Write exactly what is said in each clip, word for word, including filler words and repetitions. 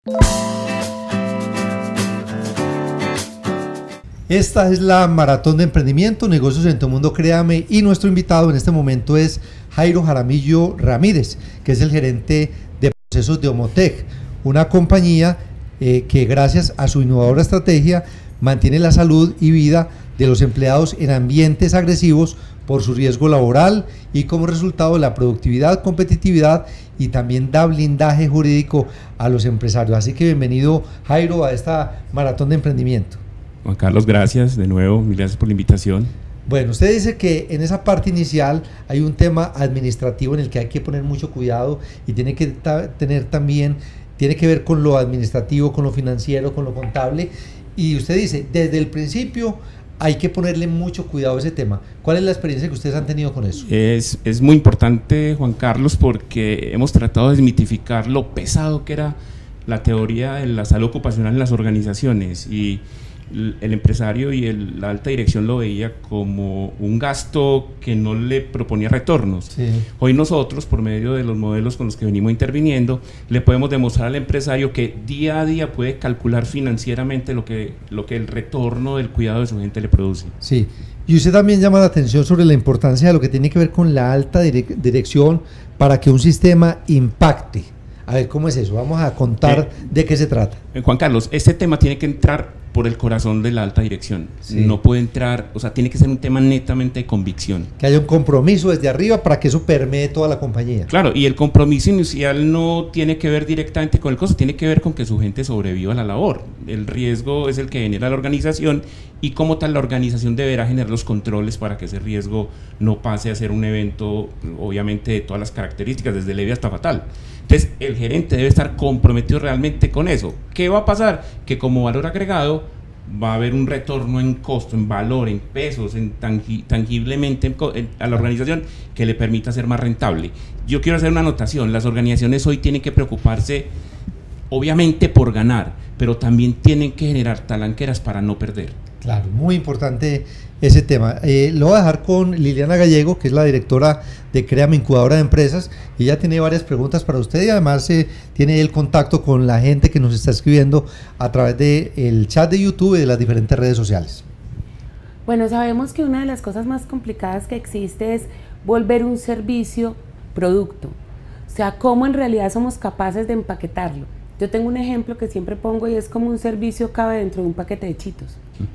Esta es la Maratón de Emprendimiento, Negocios en tu Mundo, créame, y nuestro invitado en este momento es Jairo Jaramillo Ramírez, que es el gerente de procesos de Omotec, una compañía eh, que gracias a su innovadora estrategia mantiene la salud y vida de los empleados en ambientes agresivos por su riesgo laboral y como resultado la productividad, competitividad y también da blindaje jurídico a los empresarios. Así que bienvenido, Jairo, a esta Maratón de Emprendimiento. Juan Carlos, gracias de nuevo, mil gracias por la invitación. Bueno, usted dice que en esa parte inicial hay un tema administrativo en el que hay que poner mucho cuidado y tiene que ta- tener también, tiene que ver con lo administrativo, con lo financiero, con lo contable, y usted dice, desde el principio hay que ponerle mucho cuidado a ese tema. ¿Cuál es la experiencia que ustedes han tenido con eso? Es, es muy importante, Juan Carlos, porque hemos tratado de desmitificar lo pesado que era la teoría de la salud ocupacional en las organizaciones, y el empresario y el, la alta dirección lo veía como un gasto que no le proponía retornos. Sí. Hoy nosotros, por medio de los modelos con los que venimos interviniendo, le podemos demostrar al empresario que día a día puede calcular financieramente lo que, lo que el retorno del cuidado de su gente le produce. Sí, y usted también llama la atención sobre la importancia de lo que tiene que ver con la alta direc- dirección para que un sistema impacte. A ver, ¿cómo es eso? Vamos a contar eh, de qué se trata. Eh, Juan Carlos, este tema tiene que entrar por el corazón de la alta dirección. Sí. No puede entrar, o sea, tiene que ser un tema netamente de convicción. Que haya un compromiso desde arriba para que eso permee toda la compañía. Claro, y el compromiso inicial no tiene que ver directamente con el costo, tiene que ver con que su gente sobreviva a la labor. El riesgo es el que genera la organización y como tal la organización deberá generar los controles para que ese riesgo no pase a ser un evento, obviamente, de todas las características, desde leve hasta fatal. Entonces, el gerente debe estar comprometido realmente con eso. ¿Qué va a pasar? Que como valor agregado va a haber un retorno en costo, en valor, en pesos, en tangi- tangiblemente en, en, a la organización que le permita ser más rentable. Yo quiero hacer una anotación. Las organizaciones hoy tienen que preocuparse, obviamente, por ganar, pero también tienen que generar talanqueras para no perder. Claro, muy importante ese tema. Eh, lo voy a dejar con Liliana Gallego, que es la directora de Créame, Incubadora de Empresas. Ella tiene varias preguntas para usted y además eh, tiene el contacto con la gente que nos está escribiendo a través del chat de YouTube y de las diferentes redes sociales. Bueno, sabemos que una de las cosas más complicadas que existe es volver un servicio producto. O sea, cómo en realidad somos capaces de empaquetarlo. Yo tengo un ejemplo que siempre pongo y es como un servicio cabe dentro de un paquete de Cheetos.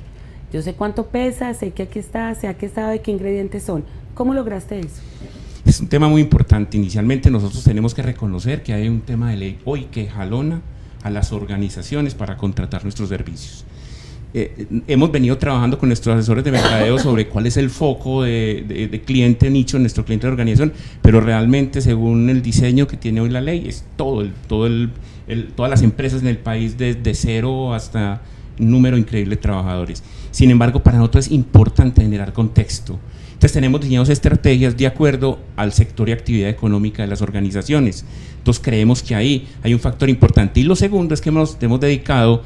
Yo sé cuánto pesa, sé que aquí está, sé a qué sabe, qué ingredientes son. ¿Cómo lograste eso? Es un tema muy importante. Inicialmente nosotros tenemos que reconocer que hay un tema de ley hoy que jalona a las organizaciones para contratar nuestros servicios. Eh, hemos venido trabajando con nuestros asesores de mercadeo sobre cuál es el foco de, de, de cliente nicho, nuestro cliente de organización, pero realmente según el diseño que tiene hoy la ley es todo, el, todo el, el, todas las empresas en el país desde cero hasta un número increíble de trabajadores. Sin embargo, para nosotros es importante generar contexto. Entonces tenemos diseñados estrategias de acuerdo al sector y actividad económica de las organizaciones. Entonces creemos que ahí hay un factor importante. Y lo segundo es que nos hemos dedicado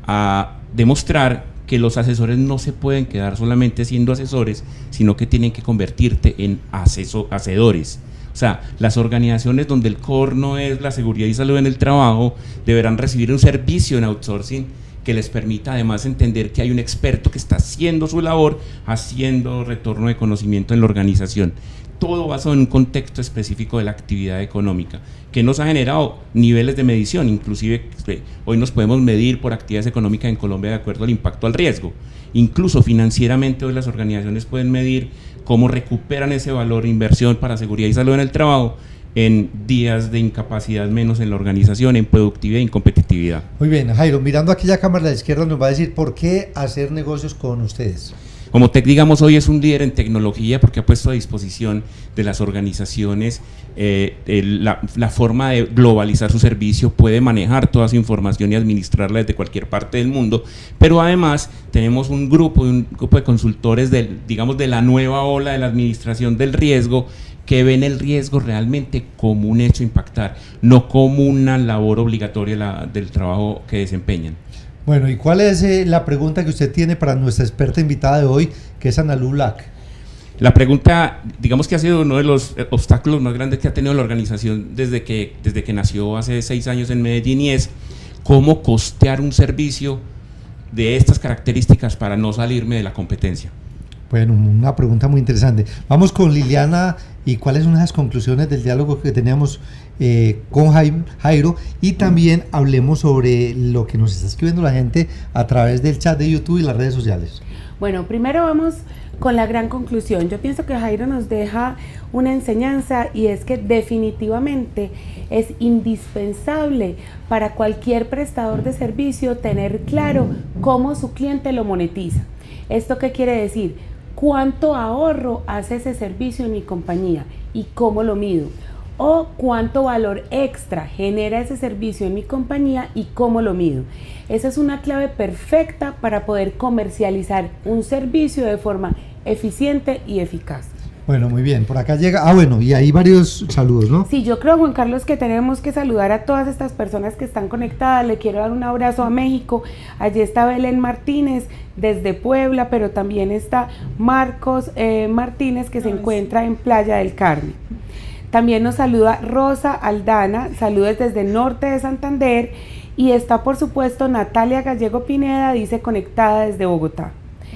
a demostrar que los asesores no se pueden quedar solamente siendo asesores, sino que tienen que convertirte en aseso- hacedores. O sea, las organizaciones donde el core no es la seguridad y salud en el trabajo deberán recibir un servicio en outsourcing que les permita además entender que hay un experto que está haciendo su labor, haciendo retorno de conocimiento en la organización. Todo basado en un contexto específico de la actividad económica, que nos ha generado niveles de medición, inclusive eh, hoy nos podemos medir por actividades económicas en Colombia de acuerdo al impacto al riesgo. Incluso financieramente hoy las organizaciones pueden medir cómo recuperan ese valor de inversión para seguridad y salud en el trabajo en días de incapacidad menos en la organización, en productividad y en competitividad. Muy bien, Jairo, mirando aquí la cámara de la izquierda nos va a decir por qué hacer negocios con ustedes. Omotec, digamos, hoy es un líder en tecnología porque ha puesto a disposición de las organizaciones eh, el, la, la forma de globalizar su servicio, puede manejar toda su información y administrarla desde cualquier parte del mundo, pero además tenemos un grupo, un grupo de consultores del, digamos, de la nueva ola de la administración del riesgo, que ven el riesgo realmente como un hecho a impactar, no como una labor obligatoria la, del trabajo que desempeñan. Bueno, ¿y cuál es eh, la pregunta que usted tiene para nuestra experta invitada de hoy, que es Ana Lu Lack? La pregunta, digamos que ha sido uno de los obstáculos más grandes que ha tenido la organización desde que, desde que nació hace seis años en Medellín, y es cómo costear un servicio de estas características para no salirme de la competencia. Bueno, una pregunta muy interesante. Vamos con Liliana, y cuáles son las conclusiones del diálogo que teníamos eh, con Jairo, y también hablemos sobre lo que nos está escribiendo la gente a través del chat de YouTube y las redes sociales. Bueno, primero vamos con la gran conclusión. Yo pienso que Jairo nos deja una enseñanza, y es que definitivamente es indispensable para cualquier prestador de servicio tener claro cómo su cliente lo monetiza. ¿Esto qué quiere decir? ¿Cuánto ahorro hace ese servicio en mi compañía y cómo lo mido? O cuánto valor extra genera ese servicio en mi compañía y cómo lo mido. Esa es una clave perfecta para poder comercializar un servicio de forma eficiente y eficaz. Bueno, muy bien, por acá llega, ah bueno, y hay varios saludos, ¿no? Sí, yo creo, Juan Carlos, que tenemos que saludar a todas estas personas que están conectadas. Le quiero dar un abrazo a México. Allí está Belén Martínez desde Puebla, pero también está Marcos eh, Martínez, que se encuentra en Playa del Carmen. También nos saluda Rosa Aldana, saludos desde el norte de Santander, y está por supuesto Natalia Gallego Pineda, dice conectada desde Bogotá.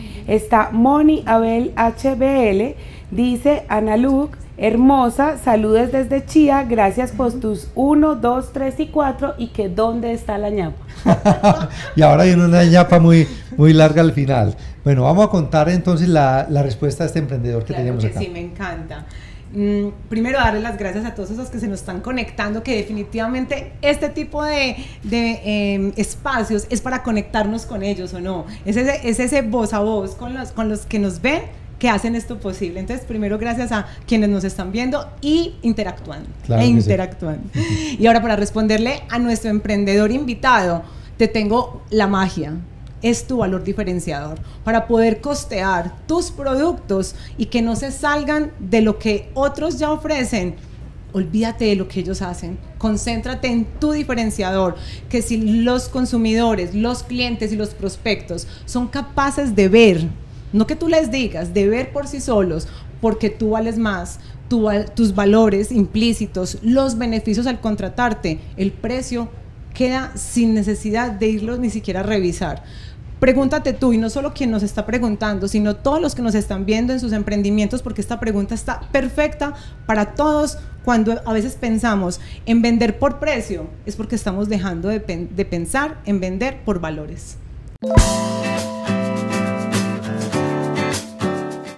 Está Moni Abel H B L, dice Ana Luc, hermosa, saludos desde Chía, gracias por tus uno, dos, tres y cuatro, y que dónde está la ñapa. Y ahora hay una ñapa muy, muy larga al final. Bueno, vamos a contar entonces la, la respuesta de este emprendedor que claro teníamos que acá. Sí, me encanta. Mm, primero darle las gracias a todos esos que se nos están conectando, que definitivamente este tipo de, de eh, espacios es para conectarnos con ellos, ¿o no? Es ese, es ese voz a voz con los, con los que nos ven, que hacen esto posible. Entonces, primero gracias a quienes nos están viendo y interactuando, claro e que interactuando. Sí. Y ahora, para responderle a nuestro emprendedor invitado, te tengo la magia. Es tu valor diferenciador para poder costear tus productos y que no se salgan de lo que otros ya ofrecen. Olvídate de lo que ellos hacen, concéntrate en tu diferenciador, que si los consumidores, los clientes y los prospectos son capaces de ver, no que tú les digas, de ver por sí solos, porque tú vales más, tu, tus valores implícitos, los beneficios al contratarte, el precio queda sin necesidad de irlos ni siquiera a revisar. Pregúntate tú, y no solo quien nos está preguntando, sino todos los que nos están viendo en sus emprendimientos, porque esta pregunta está perfecta para todos. Cuando a veces pensamos en vender por precio, es porque estamos dejando de, pen- de pensar en vender por valores.